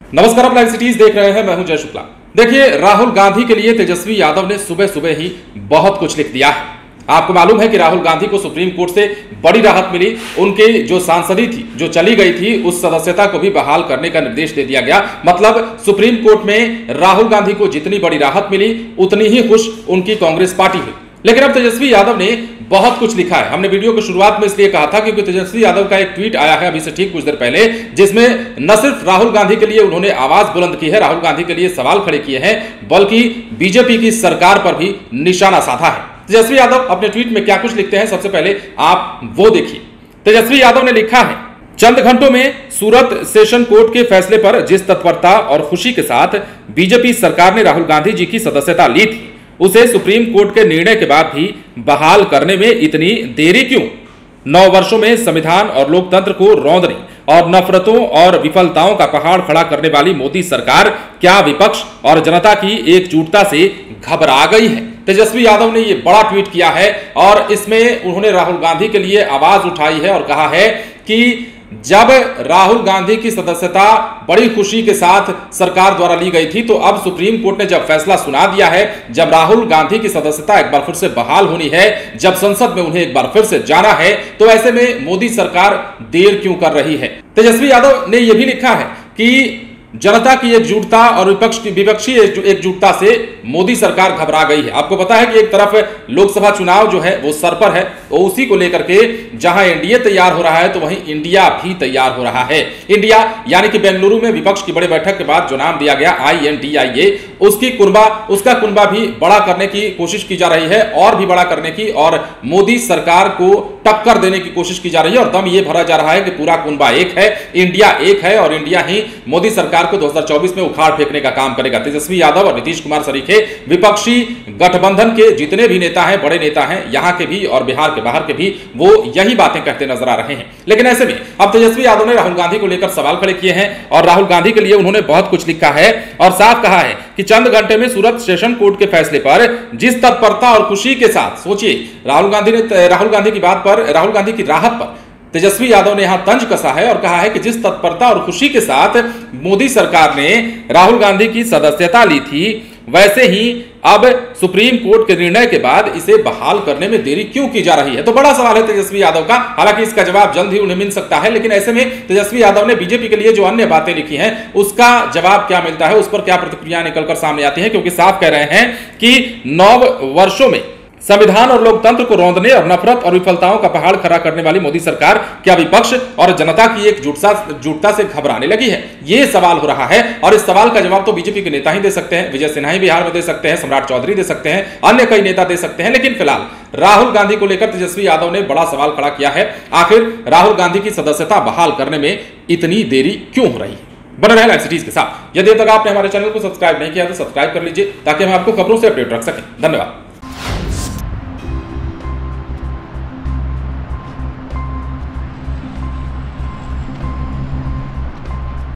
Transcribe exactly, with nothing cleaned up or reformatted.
नमस्कार, आप live cities देख रहे हैं। मैं हूं जय शुक्ला। देखिए, राहुल गांधी के लिए तेजस्वी यादव ने सुबह सुबह ही बहुत कुछ लिख दिया है। आपको मालूम है कि राहुल गांधी को सुप्रीम कोर्ट से बड़ी राहत मिली। उनके जो सांसदी थी, जो चली गई थी, उस सदस्यता को भी बहाल करने का निर्देश दे दिया गया। मतलब सुप्रीम कोर्ट में राहुल गांधी को जितनी बड़ी राहत मिली, उतनी ही खुश उनकी कांग्रेस पार्टी हुई। लेकिन अब तेजस्वी यादव ने बहुत कुछ लिखा है। हमने वीडियो की शुरुआत में इसलिए कहा था क्योंकि तेजस्वी यादव का एक ट्वीट आया है अभी से ठीक कुछ देर पहले, जिसमें न सिर्फ राहुल गांधी के लिए उन्होंने आवाज बुलंद की है, राहुल गांधी के लिए सवाल खड़े किए हैं, बल्कि बीजेपी की सरकार पर भी निशाना साधा है। तेजस्वी यादव अपने ट्वीट में क्या कुछ लिखते हैं, सबसे पहले आप वो देखिए। तेजस्वी यादव ने लिखा है, चंद घंटों में सूरत सेशन कोर्ट के फैसले पर जिस तत्परता और खुशी के साथ बीजेपी सरकार ने राहुल गांधी जी की सदस्यता ली थी, उसे सुप्रीम कोर्ट के निर्णय के बाद भी बहाल करने में इतनी देरी क्यों? नौ वर्षों में संविधान और लोकतंत्र को रौंदने और नफरतों और विफलताओं का पहाड़ खड़ा करने वाली मोदी सरकार क्या विपक्ष और जनता की एकजुटता से घबरा गई है? तेजस्वी यादव ने यह बड़ा ट्वीट किया है और इसमें उन्होंने राहुल गांधी के लिए आवाज उठाई है और कहा है कि जब राहुल गांधी की सदस्यता बड़ी खुशी के साथ सरकार द्वारा ली गई थी, तो अब सुप्रीम कोर्ट ने जब फैसला सुना दिया है, जब राहुल गांधी की सदस्यता एक बार फिर से बहाल होनी है, जब संसद में उन्हें एक बार फिर से जाना है, तो ऐसे में मोदी सरकार देर क्यों कर रही है? तेजस्वी यादव ने यह भी लिखा है कि जनता की एकजुटता और विपक्ष की विपक्षी एकजुटता से मोदी सरकार घबरा गई है। आपको पता है कि एक तरफ लोकसभा चुनाव जो है वो सर पर है, तो उसी को लेकर के जहां एनडीए तैयार हो रहा है, तो वहीं इंडिया भी तैयार हो रहा है। इंडिया यानी कि बेंगलुरु में विपक्ष की बड़ी बैठक के बाद जो नाम दिया गया आई एन डी आई ए, उसकी कुनबा उसका कुनबा भी बड़ा करने की कोशिश की जा रही है, और भी बड़ा करने की, और मोदी सरकार को टक्कर देने की कोशिश की जा रही है। और दम ये भरा जा रहा है कि पूरा कुनबा एक है, इंडिया एक है, और इंडिया ही मोदी सरकार को दो हज़ार चौबीस में उखाड़ फेंकने का काम करेगा। तेजस्वी यादव और नीतीश कुमार सरीखे विपक्षी गठबंधन के जितने भी नेता हैं, बड़े नेता हैं, यहां के भी और बिहार के बाहर के भी, वो यही बातें कहते नजर आ रहे हैं। लेकिन ऐसे में अब तेजस्वी यादव ने राहुल गांधी को लेकर सवाल खड़े किए हैं और राहुल गांधी के लिए उन्होंने बहुत कुछ लिखा है और साफ कहा है कि चंद घंटे में सूरत सेशन कोर्ट के फैसले पर जिस तत्परता और खुशी के साथ, सोचिए, राहुल गांधी ने राहुल गांधी की बात पर, राहुल गांधी की राहत पर तेजस्वी यादव ने यहां तंज कसा है और कहा है कि जिस तत्परता और खुशी के साथ मोदी सरकार ने राहुल गांधी की सदस्यता ली थी, वैसे ही अब सुप्रीम कोर्ट के निर्णय के बाद इसे बहाल करने में देरी क्यों की जा रही है? तो बड़ा सवाल है तेजस्वी यादव का। हालांकि इसका जवाब जल्द ही उन्हें मिल सकता है, लेकिन ऐसे में तेजस्वी यादव ने बीजेपी के लिए जो अन्य बातें लिखी हैं, उसका जवाब क्या मिलता है, उस पर क्या प्रतिक्रिया निकलकर सामने आती है? क्योंकि साफ कह रहे हैं कि नौ वर्षों में संविधान और लोकतंत्र को रौंदने और नफरत और विफलताओं का पहाड़ खड़ा करने वाली मोदी सरकार क्या विपक्ष और जनता की एकजुटता से घबराने लगी है? यह सवाल हो रहा है, और इस सवाल का जवाब तो बीजेपी के नेता ही दे सकते हैं। विजय सिन्हा बिहार में दे सकते हैं, सम्राट चौधरी दे सकते हैं, अन्य कई नेता दे सकते हैं। लेकिन फिलहाल राहुल गांधी को लेकर तेजस्वी यादव ने बड़ा सवाल खड़ा किया है। आखिर राहुल गांधी की सदस्यता बहाल करने में इतनी देरी क्यों हो रही है? बने रहे लाइव सिटीज के साथ। यदि अब तक आपने हमारे चैनल को सब्सक्राइब नहीं किया तो सब्सक्राइब कर लीजिए, ताकि हम आपको खबरों से अपडेट रख सकें। धन्यवाद।